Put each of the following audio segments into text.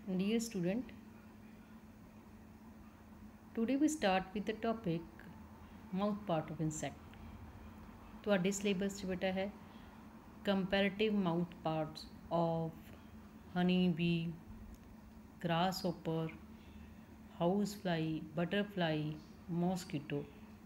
Dear student, today we start with the topic mouth part of insect. ਤੁਹਾਡੇ syllabus 'ਚ ਬੇਟਾ ਹੈ comparative mouth parts of honey bee, grasshopper, housefly, butterfly, mosquito.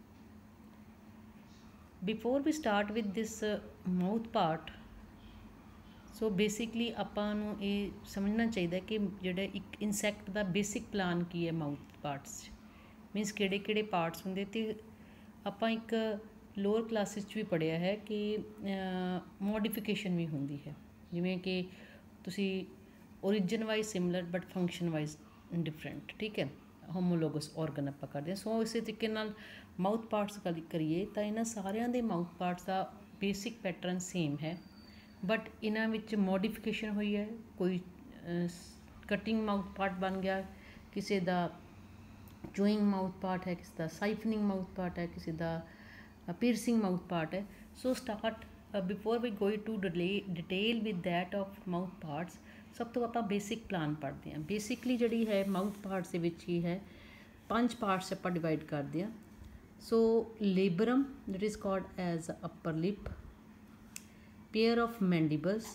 Before we start with this mouth part, so basically ਆਪਾਂ ਨੂੰ ਇਹ ਸਮਝਣਾ ਚਾਹੀਦਾ ਕਿ ਜਿਹੜਾ ਇੱਕ ਇਨਸੈਕਟ ਦਾ ਬੇਸਿਕ ਪਲਾਨ ਕੀ ਹੈ ਮਾਊਥ ਪਾਰਟਸ 'ਚ ਮੀਨਸ ਕਿਹੜੇ ਕਿਹੜੇ ਪਾਰਟਸ ਹੁੰਦੇ ਅਤੇ ਆਪਾਂ ਇੱਕ ਲੋਅਰ ਕਲਾਸਿਸ 'ਚ ਵੀ ਪੜ੍ਹਿਆ ਹੈ ਕਿ ਮੋਡੀਫਿਕੇਸ਼ਨ ਵੀ ਹੁੰਦੀ ਹੈ, ਜਿਵੇਂ ਕਿ ਤੁਸੀਂ origin wise similar but function wise different, ਠੀਕ ਹੈ, ਹੋਮੋਲੋਗਸ ਔਰਗਨ ਆਪਾਂ ਕਰਦੇ ਹਾਂ। ਸੋ ਇਸੇ ਤਰੀਕੇ ਨਾਲ ਮਾਊਥ ਪਾਰਟਸ ਗੱਲ ਕਰੀਏ ਤਾਂ ਇਹਨਾਂ ਸਾਰਿਆਂ ਦੇ ਮਾਊਥ ਪਾਰਟਸ ਦਾ ਬੇਸਿਕ ਪੈਟਰਨ ਸੇਮ ਹੈ, ਬਟ ਇਹਨਾਂ ਵਿੱਚ ਮੋਡੀਫਿਕੇਸ਼ਨ ਹੋਈ ਹੈ। ਕੋਈ ਕਟਿੰਗ ਮਾਊਥ ਪਾਰਟ ਬਣ ਗਿਆ, ਕਿਸੇ ਦਾ ਚੂਇੰਗ ਮਾਊਥ ਪਾਰਟ ਹੈ, ਕਿਸੇ ਦਾ ਸਾਈਫਨਿੰਗ ਮਾਊਥ ਪਾਰਟ ਹੈ, ਕਿਸੇ ਦਾ piercing mouth part ਹੈ। So start before we going to detail with that of mouth parts, ਸਭ ਤੋਂ ਆਪਾਂ ਬੇਸਿਕ ਪਲਾਨ ਪੜ੍ਹਦੇ ਹਾਂ। ਬੇਸਿਕਲੀ ਜਿਹੜੀ ਹੈ ਮਾਊਥ ਪਾਰਟਸ ਦੇ ਵਿੱਚ ਹੀ ਹੈ 5 ਪਾਰਟਸ ਆਪਾਂ ਡਿਵਾਈਡ ਕਰਦੇ ਹਾਂ। So labrum that is called as upper lip, pair of mandibles,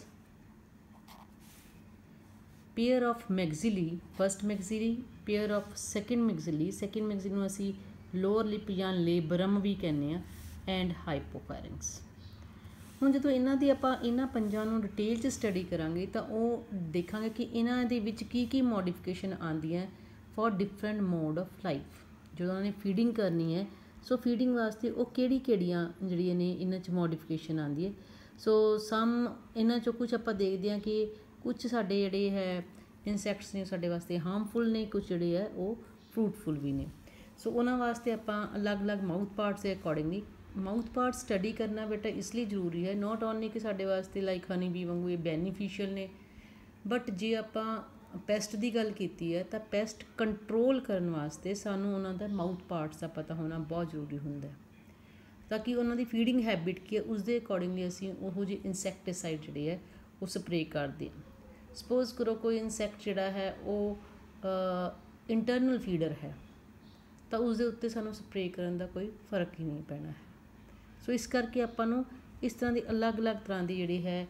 pair of maxilli, first maxilli, pair of second maxilli ਨੂੰ ਅਸੀਂ lower lip ਜਾਂ labrum ਵੀ ਕਹਿੰਦੇ ਹਾਂ, and hypopharynx। ਹੁਣ ਜਦੋਂ ਇਹਨਾਂ ਦੀ ਆਪਾਂ ਇਹਨਾਂ ਪੰਜਾਂ ਨੂੰ ਡਿਟੇਲ 'ਚ ਸਟੱਡੀ ਕਰਾਂਗੇ ਤਾਂ ਉਹ ਦੇਖਾਂਗੇ ਕਿ ਇਹਨਾਂ ਦੇ ਵਿੱਚ ਕੀ ਕੀ ਮੋਡੀਫਿਕੇਸ਼ਨ ਆਉਂਦੀ ਹੈ for different mode of life. ਜਦੋਂ ਉਹਨਾਂ ਨੇ ਫੀਡਿੰਗ ਕਰਨੀ ਹੈ, ਸੋ ਫੀਡਿੰਗ ਵਾਸਤੇ ਉਹ ਕਿਹੜੀਆਂ ਜਿਹੜੀਆਂ ਨੇ ਇਹਨਾਂ 'ਚ ਮੋਡੀਫਿਕੇਸ਼ਨ ਆਉਂਦੀ ਹੈ। ਸੋ ਇਹਨਾਂ 'ਚੋਂ ਕੁਛ ਆਪਾਂ ਦੇਖਦੇ ਹਾਂ ਕਿ ਕੁਛ ਸਾਡੇ ਜਿਹੜੇ ਹੈ ਇਨਸੈਕਟਸ ਨੇ ਸਾਡੇ ਵਾਸਤੇ ਹਾਰਮਫੁਲ ਨੇ, ਕੁਛ ਜਿਹੜੇ ਹੈ ਉਹ ਫਰੂਟਫੁਲ ਵੀ ਨੇ। ਸੋ ਉਹਨਾਂ ਵਾਸਤੇ ਆਪਾਂ ਅਲੱਗ-ਅਲੱਗ ਮਾਊਥ ਪਾਰਟਸ ਦੇ ਅਕੋਰਡਿੰਗਲੀ ਮਾਊਥ ਪਾਰਟ ਸਟੱਡੀ ਕਰਨਾ ਬੇਟਾ ਇਸ ਲਈ ਜ਼ਰੂਰੀ ਹੈ, ਨੋਟ ਓਨਲੀ ਕਿ ਸਾਡੇ ਵਾਸਤੇ ਲਾਈਕ ਹਨੀ ਬੀ ਵਾਂਗੂ ਇਹ ਬੈਨੀਫੀਸ਼ੀਅਲ ਨੇ, ਬਟ ਜੇ ਆਪਾਂ ਪੈਸਟ ਦੀ ਗੱਲ ਕੀਤੀ ਹੈ ਤਾਂ ਪੈਸਟ ਕੰਟਰੋਲ ਕਰਨ ਵਾਸਤੇ ਸਾਨੂੰ ਉਹਨਾਂ ਦਾ ਮਾਊਥ ਪਾਰਟਸ ਦਾ ਪਤਾ ਹੋਣਾ ਬਹੁਤ ਜ਼ਰੂਰੀ ਹੁੰਦਾ ਹੈ, ਤਾਂ ਕਿ ਉਹਨਾਂ ਦੀ ਫੀਡਿੰਗ ਹੈਬਿਟ ਕੀ ਹੈ ਉਸ ਦੇ ਅਕੋਰਡਿੰਗਲੀ ਅਸੀਂ ਉਹੋ ਜਿਹੇ ਇਨਸੈਕਟੀਸਾਈਡ ਜਿਹੜੇ ਹੈ ਉਹ ਸਪਰੇਅ ਕਰਦੇ ਹਾਂ। ਸਪੋਜ਼ ਕਰੋ ਕੋਈ ਇਨਸੈਕਟ ਜਿਹੜਾ ਹੈ ਉਹ ਇੰਟਰਨਲ ਫੀਡਰ ਹੈ ਤਾਂ ਉਸਦੇ ਉੱਤੇ ਸਾਨੂੰ ਸਪਰੇਅ ਕਰਨ ਦਾ ਕੋਈ ਫਰਕ ਹੀ ਨਹੀਂ ਪੈਣਾ ਹੈ। ਸੋ ਇਸ ਕਰਕੇ ਆਪਾਂ ਨੂੰ ਇਸ ਤਰ੍ਹਾਂ ਦੀ ਅਲੱਗ-ਅਲੱਗ ਤਰ੍ਹਾਂ ਦੀ ਜਿਹੜੀ ਹੈ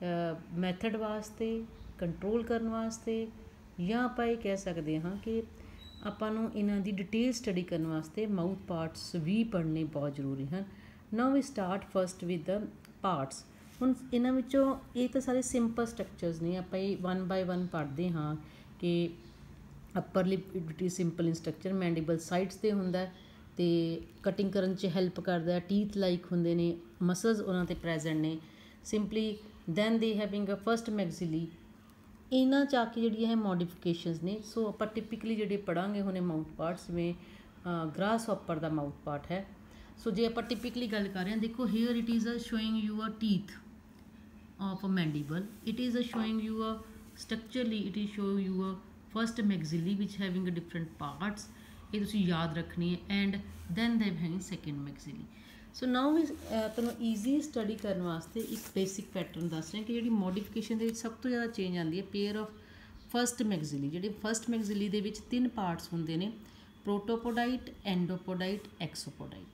ਮੈਥਡ ਵਾਸਤੇ ਕੰਟਰੋਲ ਕਰਨ ਵਾਸਤੇ, ਜਾਂ ਆਪਾਂ ਇਹ ਕਹਿ ਸਕਦੇ ਹਾਂ ਕਿ ਆਪਾਂ ਨੂੰ ਇਹਨਾਂ ਦੀ ਡਿਟੇਲ ਸਟੱਡੀ ਕਰਨ ਵਾਸਤੇ ਮਾਊਥ ਪਾਰਟਸ ਵੀ ਪੜ੍ਹਨੇ ਬਹੁਤ ਜ਼ਰੂਰੀ ਹਨ। Now we start first with the parts. ਹੁਣ ਇਹਨਾਂ ਵਿੱਚੋਂ ਇਹ ਤਾਂ ਸਾਰੇ ਸਿੰਪਲ ਸਟਰਕਚਰਸ ਨੇ, ਆਪਾਂ ਇਹ 1 ਬਾਏ 1 ਪੜ੍ਹਦੇ ਹਾਂ ਕਿ upper lip it is simple in structure, mandible sides 'ਤੇ ਹੁੰਦਾ ਅਤੇ ਕਟਿੰਗ ਕਰਨ 'ਚ ਹੈਲਪ ਕਰਦਾ, ਟੀਥ ਲਾਈਕ ਹੁੰਦੇ ਨੇ, ਮਸਲਸ ਉਹਨਾਂ 'ਤੇ ਪ੍ਰੈਜੈਂਟ ਨੇ simply. Then they having a first maxillae. ਇਹਨਾਂ 'ਚ ਆ ਕੇ ਜਿਹੜੀਆਂ ਹੈ ਮੋਡੀਫਿਕੇਸ਼ਨਸ ਨੇ। ਸੋ ਆਪਾਂ ਟਿਪਿਕਲੀ ਜਿਹੜੇ ਪੜ੍ਹਾਂਗੇ ਹੁਣੇ ਮਾਊਥ ਪਾਰਟਸ, ਜਿਵੇਂ ਗ੍ਰਾਸ ਹੌਪਰ ਦਾ ਮਾਊਥ ਪਾਰਟ ਹੈ। ਸੋ ਜੇ ਆਪਾਂ ਟਿਪਿਕਲੀ ਗੱਲ ਕਰ ਰਹੇ ਹਾਂ, ਦੇਖੋ here it is a showing you a teeth of a mandible, it is showing you a structurally it is show you a first maxilla which having a different parts, ਇਹ ਤੁਸੀਂ ਯਾਦ ਰੱਖਣੀ ਹੈ, and then they having second maxilla। ਸੋ ਨਾਓ ਵੀ ਤੁਹਾਨੂੰ easy study ਕਰਨ ਵਾਸਤੇ ਇੱਕ basic pattern ਦੱਸ ਰਹੇ ਕਿ ਜਿਹੜੀ ਮੋਡੀਫਿਕੇਸ਼ਨ ਦੇ ਵਿੱਚ ਸਭ ਤੋਂ ਜ਼ਿਆਦਾ ਚੇਂਜ ਆਉਂਦੀ ਹੈ ਪੇਅਰ ਆਫ ਫਸਟ ਮੈਗਜ਼ੀਲੀ। ਜਿਹੜੇ ਫਸਟ ਮੈਗਜ਼ੀਲੀ ਦੇ ਵਿੱਚ 3 ਪਾਰਟਸ ਹੁੰਦੇ ਨੇ, ਪ੍ਰੋਟੋਪੋਡਾਈਟ, ਐਂਡੋਪੋਡਾਈਟ, ਐਕਸੋਪੋਡਾਈਟ।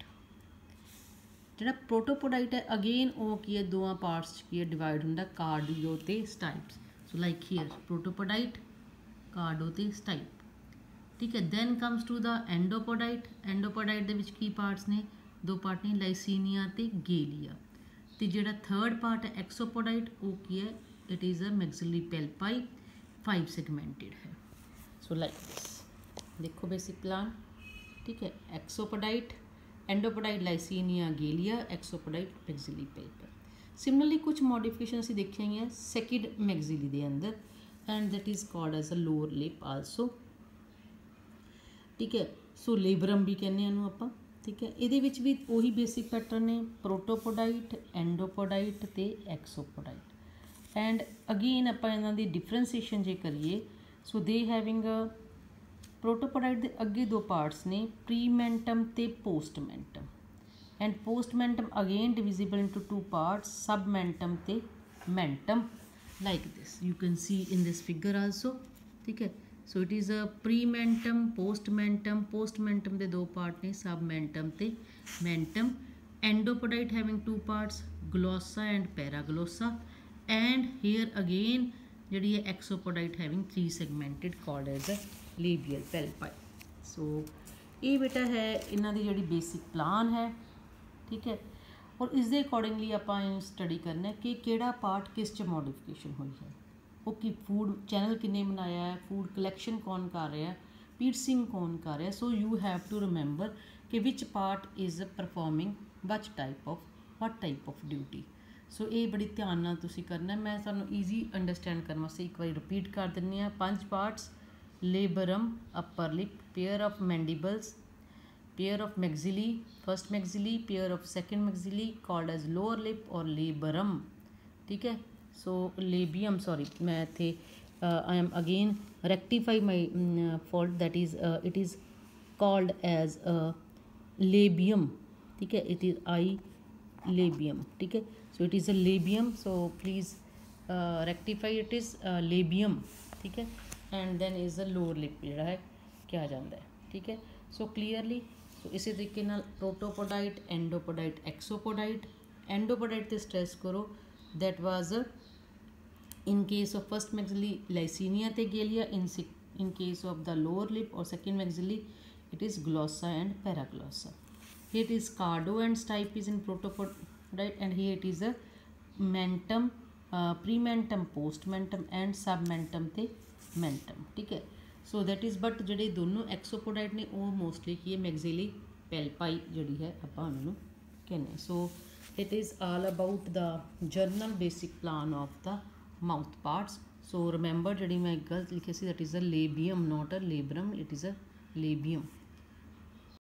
ਜਿਹੜਾ ਪ੍ਰੋਟੋਪੋਡਾਈਟ ਹੈ ਅਗੇਨ ਉਹ ਕੀ ਹੈ ਦੋਵਾਂ ਪਾਰਟਸ 'ਚ ਕੀ ਹੈ ਡਿਵਾਈਡ ਹੁੰਦਾ, ਕਾਰਡੀਓ ਅਤੇ ਸਟਾਈਪਸ। ਸੋ ਲਾਈਕ ਹੀਅਰ ਪ੍ਰੋਟੋਪੋਡਾਈਟ, ਕਾਰਡੋ ਅਤੇ ਸਟਾਈਪ, ਠੀਕ ਹੈ। Then comes to the endopodite. Endopodite ਦੇ ਵਿੱਚ ਕੀ ਪਾਰਟਸ ਨੇ, 2 ਪਾਰਟ ਨੇ, ਲਾਈਸੀਨੀਆ ਅਤੇ ਗੇਲੀਆ। ਅਤੇ ਜਿਹੜਾ ਥਰਡ ਪਾਰਟ ਹੈ ਐਕਸੋਪੋਡਾਈਟ, ਉਹ ਕੀ ਹੈ, ਇਟ ਇਜ਼ ਅ ਮੈਗਜ਼ੀਲੀ ਪੈਲਪਾਈ, 5 ਸੈਗਮੈਂਟਿਡ ਹੈ। ਸੋ ਲਾਈਕ ਦਿਸ ਦੇਖੋ ਬੇਸਿਕ ਪਲਾਨ, ਠੀਕ ਹੈ। ਐਕਸੋਪੋਡਾਈਟ, ਐਂਡੋਪੋਡਾਈਟ, ਲਾਈਸੀਨੀਆ, ਗੇਲੀਆ, ਐਕਸੋਪੋਡਾਈਟ, ਮੈਗਜ਼ੀਲੀ ਪੈਲਪਾਈ। ਸਿਮਿਲਰਲੀ ਕੁਛ ਮੋਡੀਫਿਕੇਸ਼ਨ ਅਸੀਂ ਦੇਖੀਆਂ ਗਈਆਂ ਸੈਕਿੰਡ ਮੈਗਜ਼ੀਲੀ ਦੇ ਅੰਦਰ, and that is called as a lower lip also, ਠੀਕ ਹੈ। ਸੋ ਲੇਬਰਮ ਵੀ ਕਹਿੰਦੇ ਹਾਂ ਇਹਨੂੰ ਆਪਾਂ, ਠੀਕ ਹੈ। ਇਹਦੇ ਵਿੱਚ ਵੀ ਉਹੀ ਬੇਸਿਕ ਪੈਟਰਨ ਨੇ, ਪ੍ਰੋਟੋਪੋਡਾਈਟ, ਐਂਡੋਪੋਡਾਈਟ ਅਤੇ ਐਕਸੋਪੋਡਾਈਟ। ਐਂਡ ਅਗੇਨ ਆਪਾਂ ਇਹਨਾਂ ਦੀ ਡਿਫਰੈਂਸੀਏਸ਼ਨ ਜੇ ਕਰੀਏ, ਸੋ ਦੇ ਹੈਵਿੰਗ ਪ੍ਰੋਟੋਪੋਡਾਈਟ ਦੇ ਅੱਗੇ 2 ਪਾਰਟਸ ਨੇ, ਪ੍ਰੀਮੈਂਟਮ ਅਤੇ postmentum. And postmentum again divisible into 2 parts, submentum ਅਤੇ mentum, like this you can see in this figure also, ठीक है। सो इट इज़ अ प्रीमेंटम पोस्टमेंटम, पोस्टमेंटम के दो पार्ट ने, सबमेंटम ते mentum. Endopodite having two parts, glossa and paraglossa, and here again जी है exopodite having 3 segmented called as a labial palpi. So ये बेटा है इन्हों की जी बेसिक प्लान है, ठीक है। और इस दे अकॉर्डिंगली आप स्टडी करना कि किहड़ा पार्ट किस च मॉडिफिकेशन हुई है, वो कि फूड चैनल किन्ने बनाया है, फूड कलैक्शन कौन कर रहा है, पीर्सिंग कौन कर रहा है। So you have to remember कि which part is performing what type of duty. So ये बड़ी ध्यान नाल तुसी करना है। मैं तुहानूं ईजी अंडरस्टैंड करने वास्ते एक बार रिपीट कर दिंदी हाँ। 5 parts, labrum upper lip, pair of mandibles, pair of maxillae, first maxillae, pair of second maxillae called as lower lip और लेबरम, ठीक है। सो लेबियम, सॉरी मैं इत्थे I am again rectify my fault, that is it is called as labium, ठीक है। It is I labium, ठीक है। So it is a labium, so please rectify, it is labium, ठीक है। And then is a lower lip जिहड़ा है क्या जाता है, ठीक है। सो क्लीयरली सो इसी तरीके नाल प्रोटोपोडाइट, एंडोपोडाइट, एक्सोपोडाइट। एंडोपोडाइट ते स्ट्रेस करो, that was in case of first maxillae lacinia ते galea, in case of the lower lip और second maxillae it is glossa and paraglossa. Here it is cardo and stipe is in protopodaite, and here it is a mentum, prementum, postmentum and submentum ते mentum, ठीक है। So that is but ਜਿਹੜੇ दोनों एक्सोपोडाइट ने वो mostly की है maxillary पेल्पाई जी है आप उन्होंने कहने। So it is all about the general basic plan of the mouth parts. So remember जी मैं गलत लिखी सी, that is a labium, not a labrum, it is a labium.